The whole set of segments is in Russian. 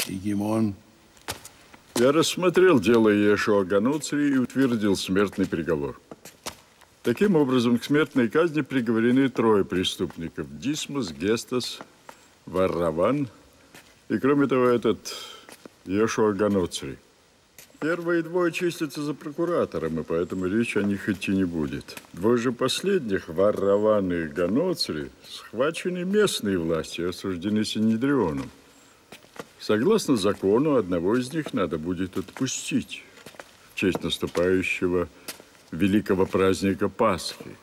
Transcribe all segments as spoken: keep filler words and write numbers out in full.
Егемон. Я рассмотрел дело Иешуа Ганоцри и утвердил смертный приговор. Таким образом, к смертной казни приговорены трое преступников. Дисмос, Гестас, Варраван и, кроме того, этот Иешуа Ганоцри. Первые двое числятся за прокуратором, и поэтому речь о них идти не будет. Двое же последних, Варраван и Ганоцри, схвачены местной властью и осуждены Синедрионом. Согласно закону, одного из них надо будет отпустить в честь наступающего великого праздника Пасхи.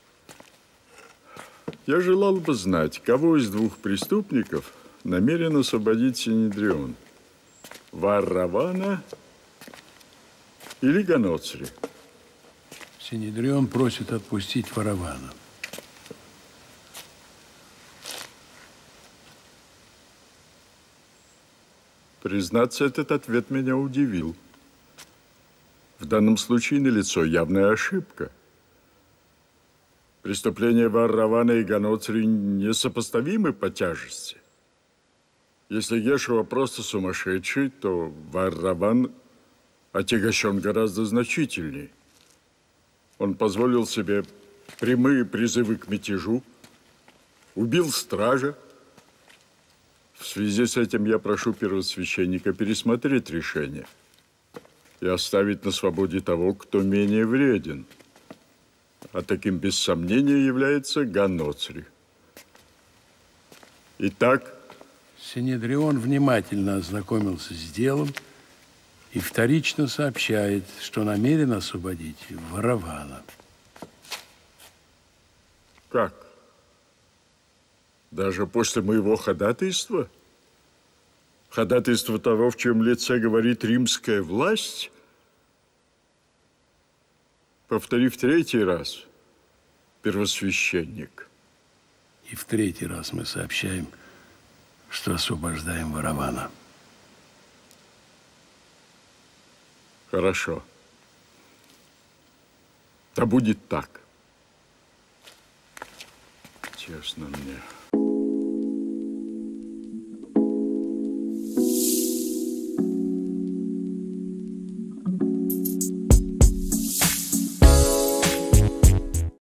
Я желал бы знать, кого из двух преступников намерен освободить Синедрион. Варравана или Ганоцри? Синедрион просит отпустить Варравана. Признаться, этот ответ меня удивил. В данном случае налицо явная ошибка. Преступления Варравана и Ганоцри несопоставимы по тяжести. Если Иешуа просто сумасшедший, то Варраван отягощен гораздо значительней. Он позволил себе прямые призывы к мятежу, убил стража. В связи с этим я прошу первосвященника пересмотреть решение и оставить на свободе того, кто менее вреден. А таким, без сомнения, является Ганоцри. Итак... Синедрион внимательно ознакомился с делом и вторично сообщает, что намерен освободить Варравана. Как? Даже после моего ходатайства? Ходатайство того, в чем лице говорит римская власть? Повтори в третий раз, первосвященник. И в третий раз мы сообщаем, что освобождаем Варравана. Хорошо. Да будет так. Честно мне.